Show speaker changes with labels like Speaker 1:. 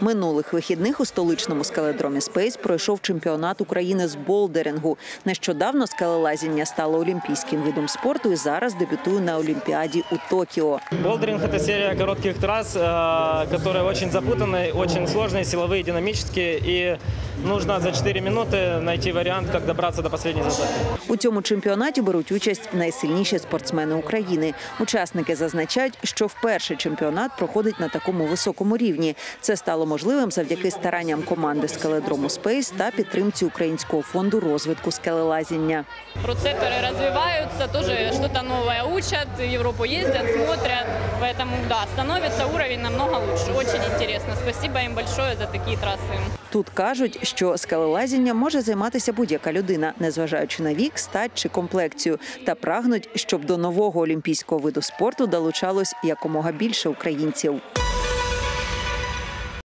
Speaker 1: Минулих вихідних у столичному скеледромі «Спейс» пройшов чемпіонат України з болдерингу. Нещодавно скелелазіння стало олімпійським видом спорту і зараз дебютує на Олімпіаді у Токіо.
Speaker 2: Болдеринг – это серия коротких трасс, которые очень запутанные, очень сложные, силовые, динамические. И нужно за 4 минуты найти вариант, как добраться до последней засадки.
Speaker 1: У цьому чемпіонаті беруть участь найсильніші спортсмени України. Учасники зазначають, що вперше чемпіонат проходить на такому високому рівні. Це стало можливим завдяки старанням команди скеледрому «Спейс» та підтримці Українського фонду розвитку скелелазіння.
Speaker 3: Процепторы развиваются, тоже что-то новое учат, в Европу ездят, смотрят. Поэтому, да, становится уровень намного лучше. Очень интересно. Спасибо им большое за такие трассы.
Speaker 1: Тут кажуть, що скелелазінням може займатися будь-яка людина, незважаючи на вік, стать чи комплекцію. Та прагнуть, щоб до нового олімпійського виду спорту долучалось якомога більше українців.